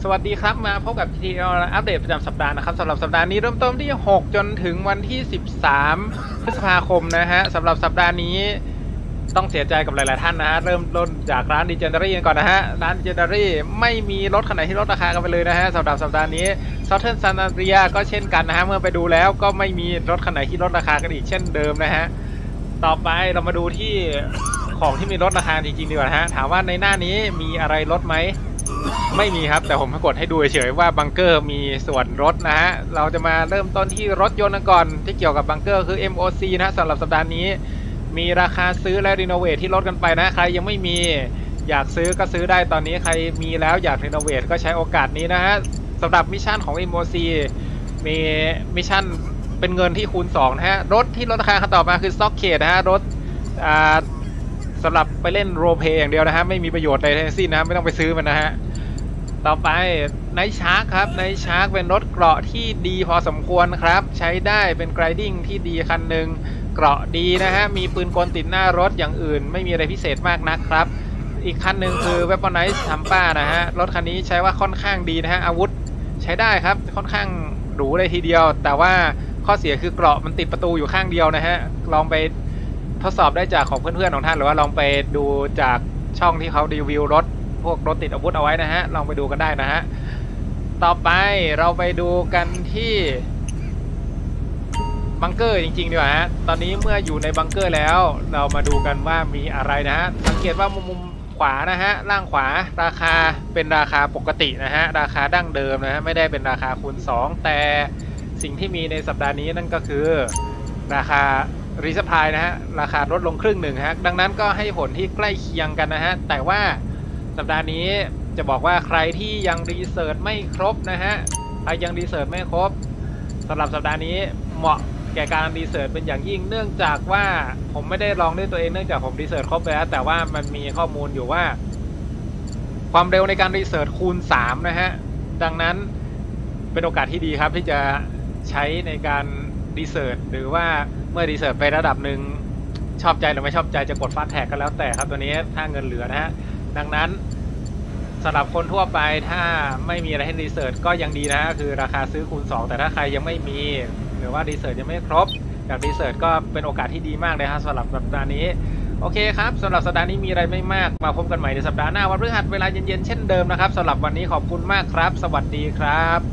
สวัสดีครับมาพบกับ TTL อัปเดตประจำสัปดาห์นะครับสำหรับสัปดาห์นี้เริ่มต้นที่6จนถึงวันที่13พฤษภาคมนะฮะสำหรับสัปดาห์นี้ต้องเสียใจกับหลายๆท่านนะฮะเริ่มต้นจากร้าน Legendary กันก่อนนะฮะร้าน Legendary ไม่มีรถคันไหนที่ลดราคากันไปเลยนะฮะสำหรับสัปดาห์นี้ Southern San Andrea ก็เช่นกันนะฮะเมื่อไปดูแล้วก็ไม่มีรถคันไหนที่ลดราคากันอีกเช่นเดิมนะฮะต่อไปเรามาดูที่ของที่มีลดราคาจริงๆดีกว่าฮะถามว่าในหน้านี้มีอะไรลดไหมไม่มีครับแต่ผมกดให้ดูเฉยๆว่าบังเกอร์มีส่วนลดนะฮะเราจะมาเริ่มต้นที่รถยนต์ก่อนที่เกี่ยวกับบังเกอร์คือ MOC นะสำหรับสัปดาห์นี้มีราคาซื้อและรีโนเวทที่ลดกันไปนะใครยังไม่มีอยากซื้อก็ซื้อได้ตอนนี้ใครมีแล้วอยากรีโนเวทก็ใช้โอกาสนี้นะฮะสำหรับมิชชั่นของ MOC มีมิชชั่นเป็นเงินที่คูณ2นะฮะรถที่ลดราคาต่อมาคือ Stockade นะฮะรถสำหรับไปเล่นโรลเพลย์อย่างเดียวนะฮะไม่มีประโยชน์ใดทั้งสิ้นนะไม่ต้องไปซื้อมันนะฮะต่อไปไนท์ชาร์คครับไนท์ชาร์คเป็นรถเกราะที่ดีพอสมควรครับใช้ได้เป็นไกรดิ้งที่ดีคันหนึ่งเกราะดีนะฮะมีปืนกลติดหน้ารถอย่างอื่นไม่มีอะไรพิเศษมากนักครับอีกคันหนึ่งคือ Weaponize Tampa นะฮะรถคันนี้ใช้ว่าค่อนข้างดีนะฮะอาวุธใช้ได้ครับค่อนข้างหรูเลยทีเดียวแต่ว่าข้อเสียคือเกราะมันติดประตูอยู่ข้างเดียวนะฮะลองไปทดสอบได้จากของเพื่อนๆของท่านหรือว่าลองไปดูจากช่องที่เขารีวิวรถพวกรถติดอาวุธเอาไว้นะฮะลองไปดูกันได้นะฮะต่อไปเราไปดูกันที่บังเกอร์จริงๆดีกว่าฮะตอนนี้เมื่ออยู่ในบังเกอร์แล้วเรามาดูกันว่ามีอะไรนะฮะสังเกตว่ามุมขวานะฮะล่างขวาราคาเป็นราคาปกตินะฮะราคาดั้งเดิมนะฮะไม่ได้เป็นราคาคูณ2แต่สิ่งที่มีในสัปดาห์นี้นั่นก็คือราคารีซัพพลายนะฮะราคาลดลงครึ่งหนึ่งฮะดังนั้นก็ให้ผลที่ใกล้เคียงกันนะฮะแต่ว่าสัปดาห์นี้จะบอกว่าใครที่ยังรีเสิร์ชไม่ครบนะฮะใครยังรีเสิร์ชไม่ครบสำหรับสัปดาห์นี้เหมาะแก่การรีเสิร์ชเป็นอย่างยิ่งเนื่องจากว่าผมไม่ได้ลองด้วยตัวเองเนื่องจากผมรีเสิร์ชครบไปแล้วแต่ว่ามันมีข้อมูลอยู่ว่าความเร็วในการรีเสิร์ชคูณ3นะฮะดังนั้นเป็นโอกาสที่ดีครับที่จะใช้ในการรีเสิร์ชหรือว่าเมื่อรีเสิร์ชไประดับหนึ่งชอบใจหรือไม่ชอบใจจะกดฟาสต์แท็กก็แล้วแต่ครับตัวนี้ถ้าเงินเหลือนะฮะดังนั้นสำหรับคนทั่วไปถ้าไม่มีอะไรให้รีเสิร์ชก็ยังดีนะคือราคาซื้อคูณ2แต่ถ้าใครยังไม่มีหรือว่ารีเสิร์ชยังไม่ครบอยากรีเสิร์ชก็เป็นโอกาสที่ดีมากเลยครับสำหรับสัปดาห์นี้โอเคครับสำหรับสัปดาห์นี้มีอะไรไม่มากมาพบกันใหม่ในสัปดาห์หน้าวันพฤหัสเวลาเย็นๆเช่นเดิมนะครับสำหรับวันนี้ขอบคุณมากครับสวัสดีครับ